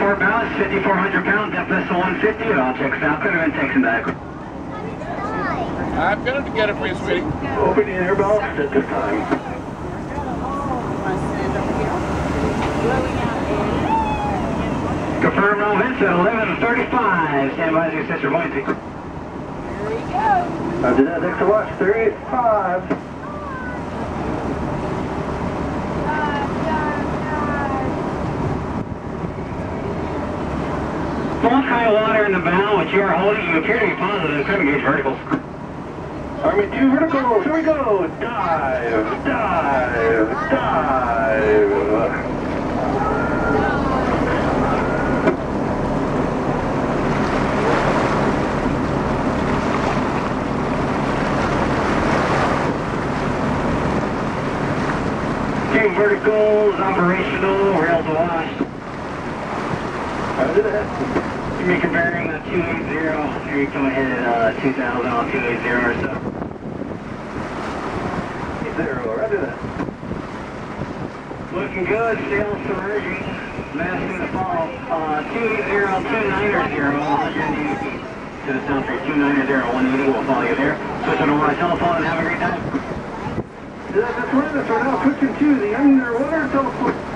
port ballast, 5,400 pounds, depth vessel 150, all checks out, could have been taken back. I'm going to get it for you, sweetie. Opening air ballast at this time. Confirm roll vents at 11:35. Stand by as you set your buoyancy. There we go. After that, next to watch, 385. Full high water in the bow, which you are holding, you appear to be positive. Couldn't gauge verticals. Army 2 verticals, here we go. Dive, dive, dive. Team verticals, operational, rails awash. Roger that. You're making bearing 280. Here you come ahead at 2,000 on 280 or so. 0, roger that. Looking good, sail submerging. Mass in the fall. 280, 290, 180 feet. To the sound tree, 290, 180, we'll follow you there. Switch on over my telephone and have a great time. That's right now, switching to the underwater telephone.